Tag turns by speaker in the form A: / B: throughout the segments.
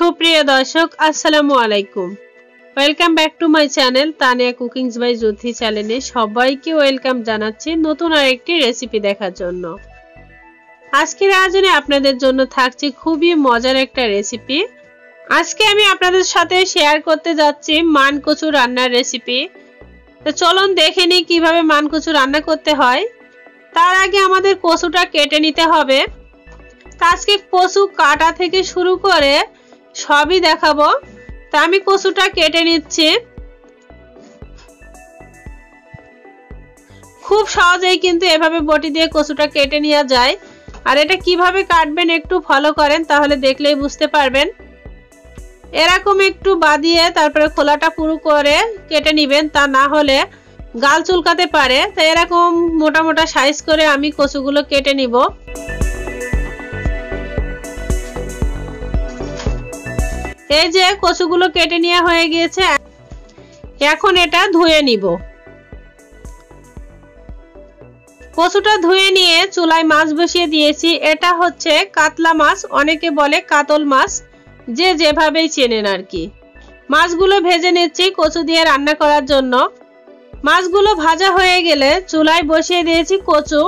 A: সুপ্রিয় দর্শক আসসালামু আলাইকুম। Welcome back to my channel Tania cookings by Jyoti চ্যানেলে সবাইকে ওয়েলকাম জানাচ্ছি নতুন আরেকটি রেসিপি দেখার জন্য। আজকের আয়োজনে আপনাদের জন্য থাকছে খুবই মজার একটা রেসিপি। আজকে আমি আপনাদের সাথে শেয়ার করতে যাচ্ছি মান কচু রান্নার রেসিপি। তো চলুন দেখে নিই কিভাবে মান কচু রান্না করতে হয়। তার আগে আমাদের কচুটা কেটে নিতে হবে। আজকে কচু কাটা থেকে শুরু করে সবই দেখাবো। তা আমি কচুটা কেটে নিচ্ছি। খুব সহজেই কিন্তু এভাবে বটি দিয়ে কচুটা কেটে নেওয়া যায়। আর এটা কিভাবে কাটবেন একটু ফলো করেন, তাহলে দেখলেই বুঝতে পারবেন। এরকম একটু বাঁধিয়ে তারপরে খোলাটা পুরো করে কেটে নেবেন, তা না হলে গাল চুলকাতে পারে। তাই এরকম মোটা মোটা সাইজ করে আমি কচুগুলো কেটে নিব। এই যে কচুগুলো কেটে নেওয়া হয়ে গিয়েছে, এখন এটা ধুয়ে নিব। কচুটা ধুয়ে নিয়ে চুলায় মাছ বসিয়ে দিয়েছি। এটা হচ্ছে কাতলা মাছ, অনেকে বলে কাতল মাছ, যে যেভাবেই চেনেন আর কি। মাছগুলো ভেজে নিচ্ছি কচু দিয়ে রান্না করার জন্য। মাছগুলো ভাজা হয়ে গেলে চুলায় বসিয়ে দিয়েছি কচু।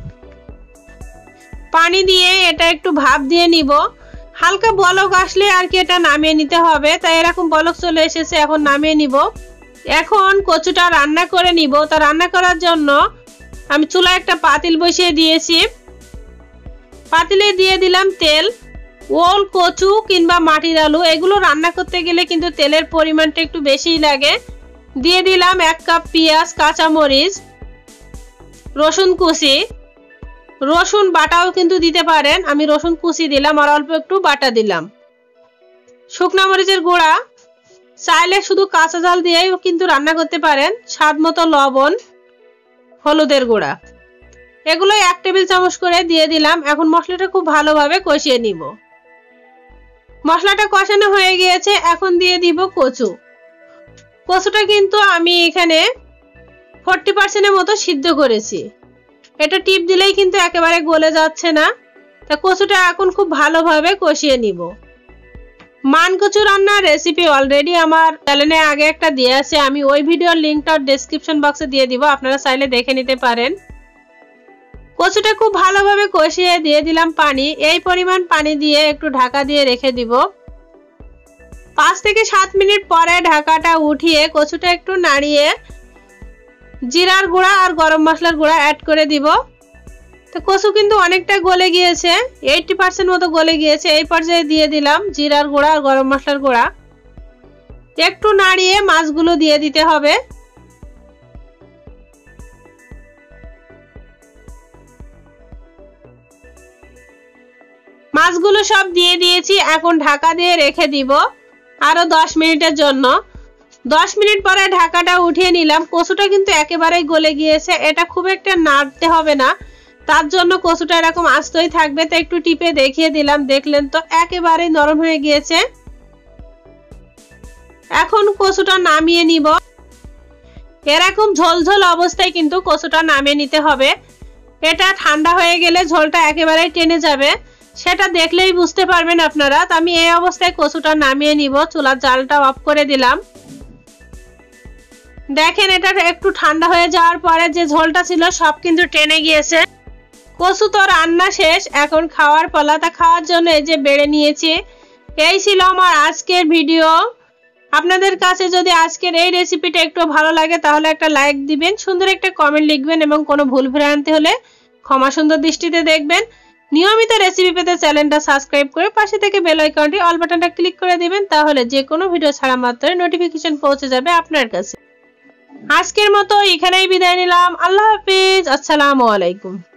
A: পানি দিয়ে এটা একটু ভাপ দিয়ে নিব। হালকা বলক আসলে আর কি এটা নামিয়ে নিতে হবে। তাই এরকম বলক চলে এসেছে, এখন নামিয়ে নিব। এখন কচুটা রান্না করে নিব। তা রান্না করার জন্য আমি চুলায় একটা পাতিল বসিয়ে দিয়েছি। পাতিলে দিয়ে দিলাম তেল। ওল কচু কিংবা মাটির আলু এগুলো রান্না করতে গেলে কিন্তু তেলের পরিমাণটা একটু বেশিই লাগে। দিয়ে দিলাম 1 কাপ পেঁয়াজ, কাঁচামরিচ, রসুন কুচি। রসুন বাটাও কিন্তু দিতে পারেন, আমি রসুন কুচি দিলাম আর অল্প একটু বাটা দিলাম। শুকনা মরিচের গুঁড়া, চাইলে শুধু কাঁচা ঝাল দিয়েও কিন্তু রান্না করতে পারেন। স্বাদ মতো লবণ, হলুদের গুঁড়া, এগুলো 1 টেবিল চামচ করে দিয়ে দিলাম। এখন মশলাটা খুব ভালোভাবে কষিয়ে নিব। মশলাটা কষানো হয়ে গিয়েছে, এখন দিয়ে দিব কচু। কচুটা কিন্তু আমি এখানে 40% মতো সিদ্ধ করেছি। এটা টিপ দিলেই কিন্তু একেবারে গলে যাচ্ছে না। তা কচুটা এখন খুব ভালোভাবে কষিয়ে নিব। মান কচু রান্নার রেসিপি অলরেডি আমার চ্যানেলে আগে একটা দিয়ে আছে, আমি ওই ভিডিওর লিংকটা ডেসক্রিপশন বক্সে দিয়ে দিব, আপনারা চাইলে দেখে নিতে পারেন। কচুটা খুব ভালোভাবে কষিয়ে দিয়ে দিলাম পানি। এই পরিমাণ পানি দিয়ে একটু ঢাকা দিয়ে রেখে দিব। 5 থেকে 7 মিনিট পরে ঢাকাটা উঠিয়ে কচুটা একটু নাড়িয়ে জিরার গুঁড়া আর গরম মশলার গুঁড়া অ্যাড করে দিব। তো কচু কিন্তু অনেকটা গলে গিয়েছে, 80% মতো গলে গিয়েছে। এই পর্যায়ে দিয়ে দিলাম জিরার গুঁড়া আর গরম মশলার গুঁড়া। একটু নাড়িয়ে মাছগুলো দিয়ে দিতে হবে। মাছগুলো সব দিয়ে দিয়েছি, এখন ঢাকা দিয়ে রেখে দিব আরো 10 মিনিটের জন্য। 10 মিনিট পরে ঢাকাটা উঠিয়ে নিলাম। কচুটা কিন্তু একেবারেই গলে গিয়েছে, এটা খুব একটা নাড়তে হবে না, তার জন্য কচুটা এরকম আস্তই থাকবে। তো একটু টিপে দেখিয়ে দিলাম, দেখলেন তো একেবারেই নরম হয়ে গিয়েছে। এখন কচুটা নামিয়ে নিব। এরকম ঝোলঝোল অবস্থায় কিন্তু কচুটা নামিয়ে নিতে হবে। এটা ঠান্ডা হয়ে গেলে ঝোলটা একেবারেই টেনে যাবে, সেটা দেখলেই বুঝতে পারবেন আপনারা। তো আমি এই অবস্থায় কচুটা নামিয়ে নিব। চুলার জালটা অফ করে দিলাম। দেখেন এটা একটু ঠান্ডা হয়ে যাওয়ার পরে যে ঝোলটা ছিল সব কিন্তু টেনে গিয়েছে। কচু তো রান্না শেষ, এখন খাওয়ার পালা। তা খাওয়ার জন্য এই যে বেড়ে নিয়েছি। এই ছিল আমার আজকের ভিডিও। আপনাদের কাছে যদি আজকের এই রেসিপিটা একটু ভালো লাগে তাহলে একটা লাইক দিবেন, সুন্দর একটা কমেন্ট লিখবেন এবং কোনো ভুল ভ্রান্তি হলে ক্ষমা সুন্দর দৃষ্টিতে দেখবেন। নিয়মিত রেসিপি পেতে চ্যানেলটা সাবস্ক্রাইব করে পাশে থেকে বেল আইকনটি অল বাটনটা ক্লিক করে দিবেন, তাহলে যে কোনো ভিডিও ছাড়া মাত্রই নোটিফিকেশন পৌঁছে যাবে আপনার কাছে। আজকের মতো এখানেই বিদায় নিলাম। আল্লাহ হাফিজ, আসসালামু আলাইকুম।